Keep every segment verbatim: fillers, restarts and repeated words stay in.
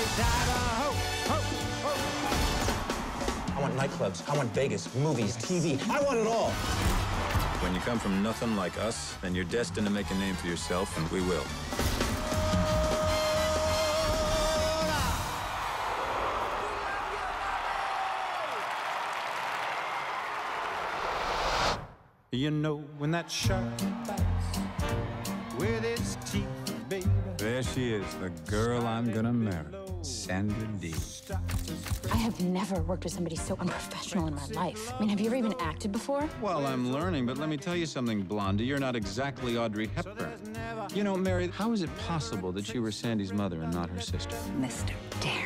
I want nightclubs. I want Vegas, movies, T V. I want it all. When you come from nothing like us, then you're destined to make a name for yourself, and we will. You know when that shark bites with its teeth, baby. There she is, the girl I'm gonna marry, Sandra Dee. I have never worked with somebody so unprofessional in my life. I mean, have you ever even acted before? Well, I'm learning, but let me tell you something, Blondie. You're not exactly Audrey Hepburn. You know, Mary, how is it possible that you were Sandy's mother and not her sister? Mister Dare.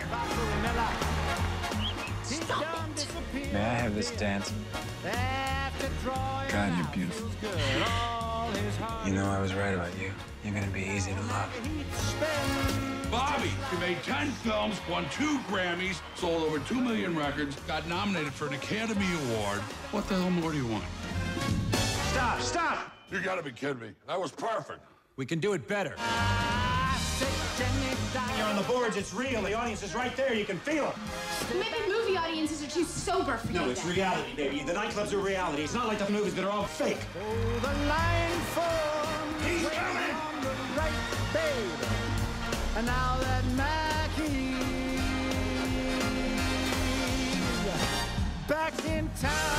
Stop it. May I have this dance? God, you're beautiful. You know I was right about you. You're gonna be easy to love. Bobby, you made ten films, won two Grammys, sold over two million records, got nominated for an Academy Award. What the hell more do you want? Stop, stop! You gotta be kidding me. That was perfect. We can do it better. You're on the boards, it's real. The audience is right there. You can feel it. Maybe movie audiences are too sober for you. No, it's reality, baby. The nightclubs are reality. It's not like the movies that are all fake. Oh, the line forms. He's coming! On the right, babe. And now that Mackie's back in town.